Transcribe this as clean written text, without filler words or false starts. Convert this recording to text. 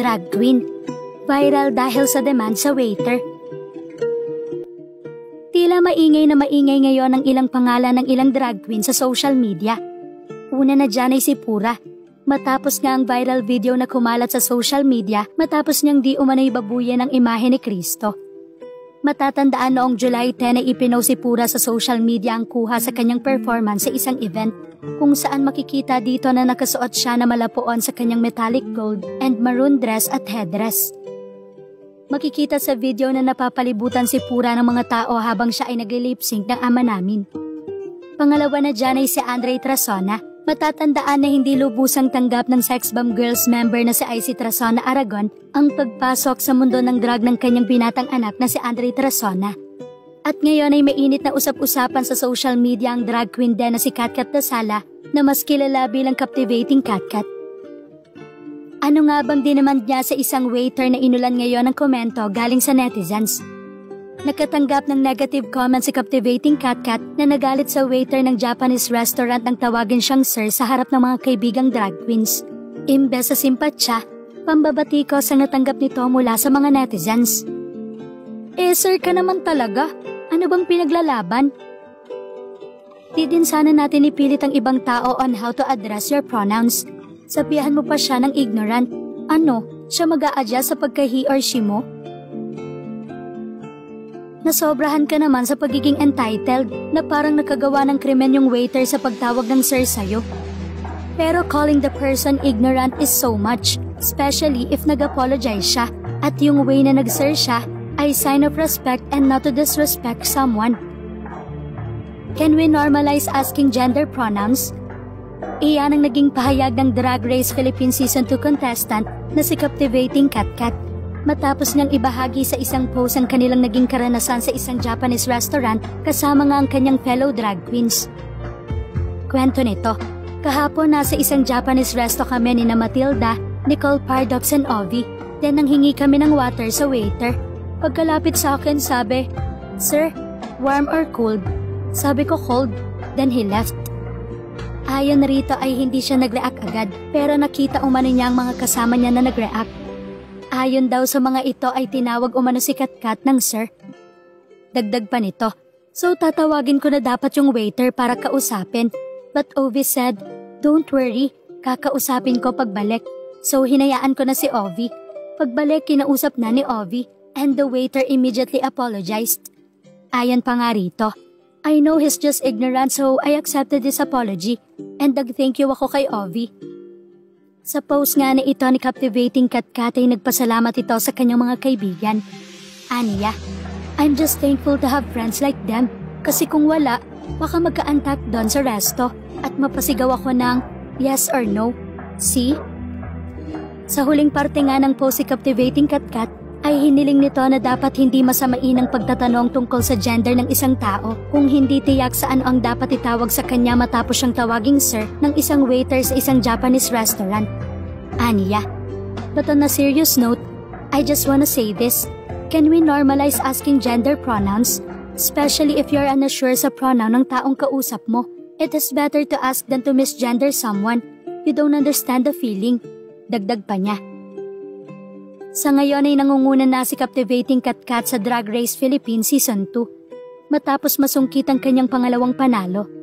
drag queen. Viral dahil sa demand sa waiter. Tila maingay na maingay ngayon ang ilang pangalan ng ilang drag queen sa social media. Una na dyan ay si Pura. Matapos nga ang viral video na kumalat sa social media matapos niyang di umano'y babuyan ang imahe ni Kristo. Matatandaan noong July 10 ay ipinost si Pura sa social media ang kuha sa kanyang performance sa isang event kung saan makikita dito na nakasuot siya na malapuon sa kanyang metallic gold and maroon dress at headdress. Makikita sa video na napapalibutan si Pura ng mga tao habang siya ay nagli-lip-sync ng Ama Namin. Pangalawa na dyan ay si Andre Trasona. Matatandaan na hindi lubusang tanggap ng Sex Bomb Girls member na si Icy Trasona Aragon ang pagpasok sa mundo ng drag ng kanyang binatang anak na si Andre Trasona. At ngayon ay mainit na usap-usapan sa social media ang drag queen din na si Katkat Dasala na mas kilala bilang Captivating Katkat. Ano nga bang dinemand niya sa isang waiter na inulan ngayon ng komento galing sa netizens? Nakatanggap ng negative comment si Captivating Katkat na nagalit sa waiter ng Japanese restaurant nang tawagin siyang sir sa harap ng mga kaibigang drag queens. Imbes sa simpatsya, pambabatikos ang natanggap nito mula sa mga netizens. Sir ka naman talaga. Ano bang pinaglalaban? Di din sana natin ipilit ang ibang tao on how to address your pronouns. Sabihan mo pa siya ng ignorant. Ano, siya mag-a-adjust sa pagka-he or she mo? Nasobrahan ka naman sa pagiging entitled na parang nakagawa ng krimen yung waiter sa pagtawag ng sir sa'yo. Pero calling the person ignorant is so much, especially if nag-apologize siya at yung way na nag-sir siya ay sign of respect and not to disrespect someone. Can we normalize asking gender pronouns? Iyan ang naging pahayag ng Drag Race Philippines Season 2 contestant na si Captivating Katkat. Matapos niyang ibahagi sa isang post ang kanilang naging karanasan sa isang Japanese restaurant kasama nga ang kanyang fellow drag queens. Kwento nito, kahapon nasa isang Japanese resto kami ni na Matilda, Nicole Pardops and Ovi. Then nanghingi kami ng water sa waiter. Pagkalapit sa akin sabi, "Sir, warm or cold?" Sabi ko cold, then he left. Ayon rito ay hindi siya nag-react agad pero nakita umano niya ang mga kasama niya na nag-react. Ayon daw sa mga ito ay tinawag umano si Katkat ng sir. Dagdag pa nito, so tatawagin ko na dapat yung waiter para kausapin. But Ovi said, "Don't worry, kakausapin ko pagbalik." So hinayaan ko na si Ovi. Pagbalik kinausap na ni Ovi and the waiter immediately apologized. Ayon pa nga rito, "I know he's just ignorant so I accepted his apology and nag-thank you ako kay Ovi." Sa post nga na ito ni Captivating Katkat ay nagpasalamat ito sa kanyang mga kaibigan. Aniya, "I'm just thankful to have friends like them kasi kung wala, baka magka-antak doon sa resto at mapasigaw ako ng yes or no. See?" Sa huling parte nga ng post si Captivating Katkat ay hiniling nito na dapat hindi masamain ang pagtatanong tungkol sa gender ng isang tao kung hindi tiyak saan ang dapat itawag sa kanya matapos siyang tawaging sir ng isang waiter sa isang Japanese restaurant. Aniya, but on a serious note, I just wanna say this. Can we normalize asking gender pronouns? Especially if you're unsure sa pronoun ng taong kausap mo. It is better to ask than to misgender someone. You don't understand the feeling. Dagdag pa niya. Sa ngayon ay nangunguna na si Captivating Katkat sa Drag Race Philippines Season 2 matapos masungkit ang kanyang pangalawang panalo.